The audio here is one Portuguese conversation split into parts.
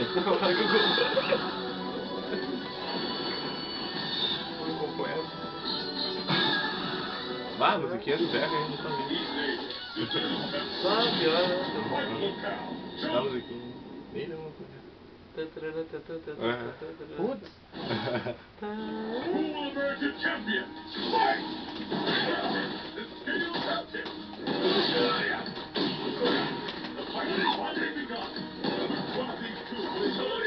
Completo. Ah, musiquinha do Berg ainda tá vindo. Ah, pior, né? A musiquinha. Nem deu uma coisa. Putz. American champion, fight! The scale captain. The fight has already begun. One of these two will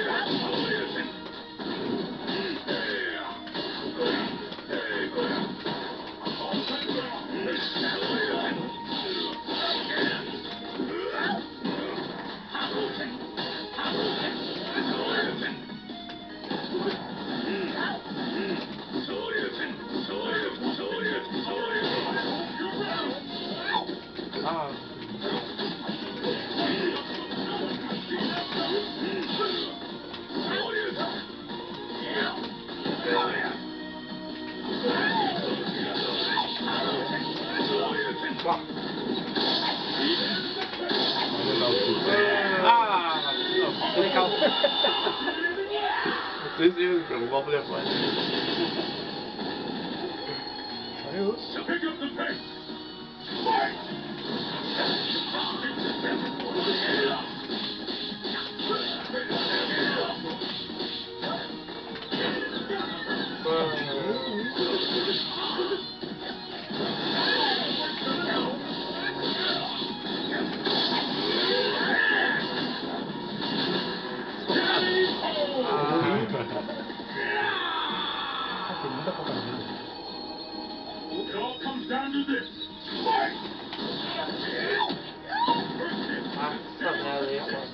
Ah. Legal. Vocês viram, pelo golpe depois. Saiu. pick up the pace. Fight! Tem muita propaganda. It all comes down to this. Fight! Ah, essa merda aí é foda.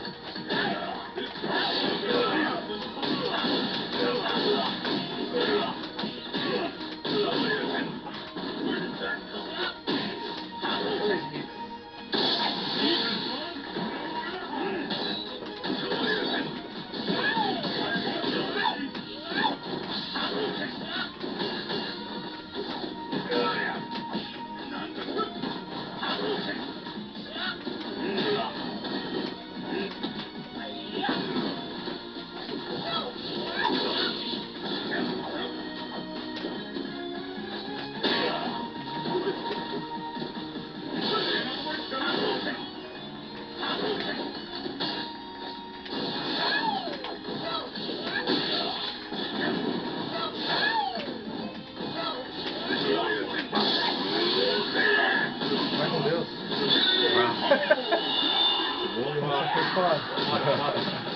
Vai com Deus. Bom demais. Bora, bora.